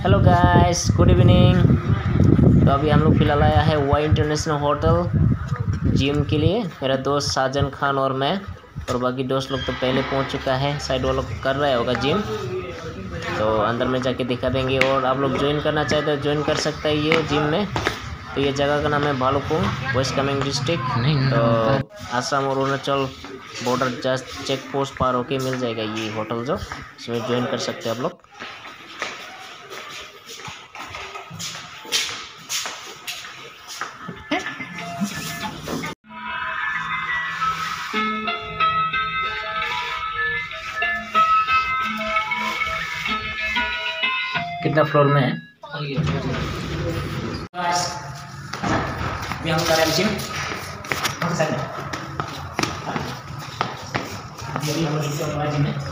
Hello guys, good evening. तो अभी हम लोग फिलहाल आया है वाई इंटरनेशनल होटल जिम के लिए। मेरा दोस्त साजन खान और मैं और बाकी दोस्त लोग तो पहले पहुंच चुका है। साइड वालों कर रहा होगा जिम, तो अंदर में जाके दिखा देंगे। और आप लोग ज्वाइन करना चाहते हो ज्वाइन कर सकता है ये जिम में। तो ये जगह का नाम है भालुकपुंग, वेस्ट कामेंग डिस्ट्रिक्ट। तो आसाम और Arunachal border just check post पार होके मिल जाएगा ये होटल, जो इसमें ज्वाइन कर सकते हैं आप लोग। कितना फ्लोर में है? हम कर रहे हैं जिम। अभी हम लोग जिम में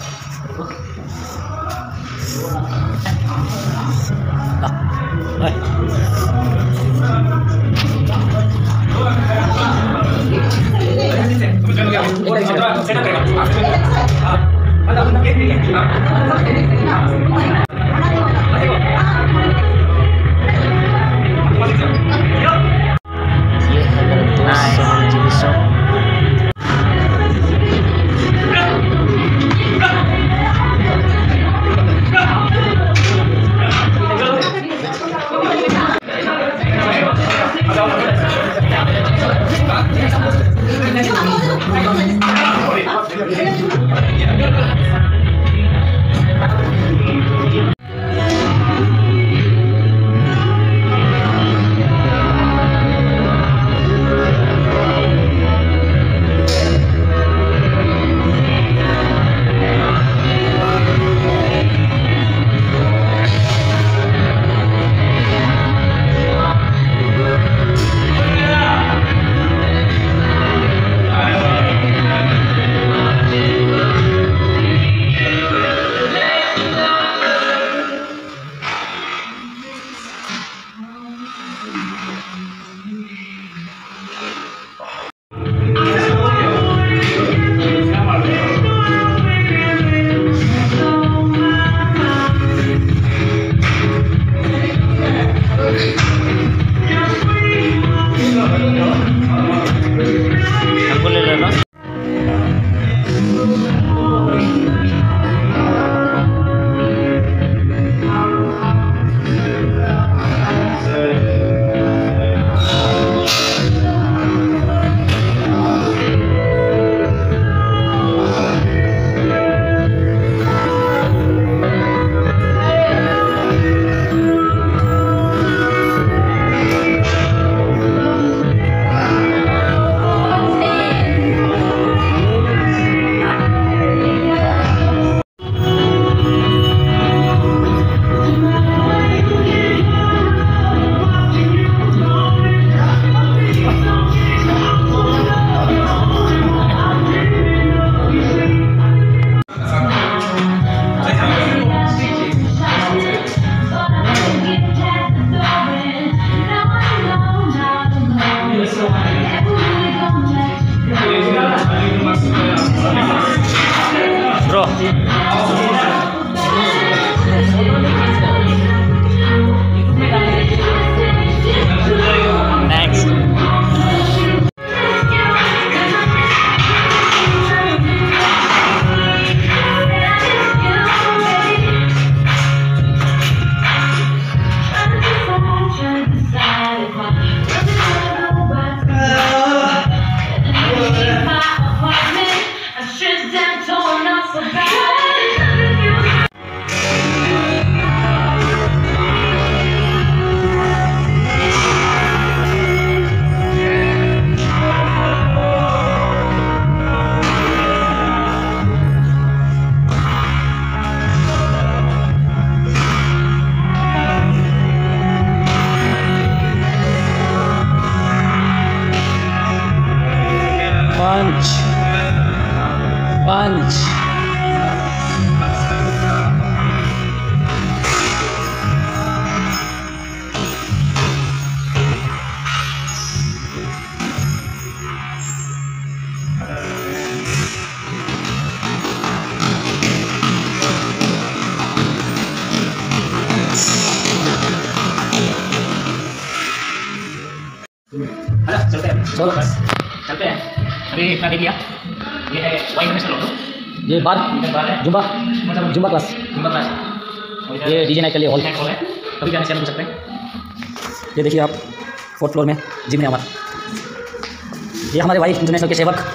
चलो चलते हैं। अभी इतना देख लिया। ये है वाई इंटरनेशनल होटल। ये बार zumba zumba class, zumba class. ये डीजे नाइट के लिए हॉल है। कभी जाने से हम पूछ सकते हैं। ये देखिए आप 4th फ्लोर में जिम है हमारा। ये हमारे वाई इंटरनेशनल के सेवक।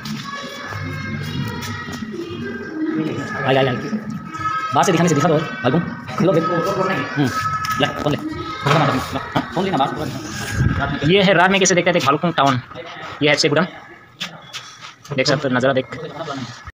आए बाहर से दिखाने से दिखा दो बालकून खोलो देखो। ले फोन ले फोन लेना बाहर। ये है रात में कैसे देखते थे भालुकपुंग टाउन। ये है शेखुडम, देख सकते हो नज़ारा देख।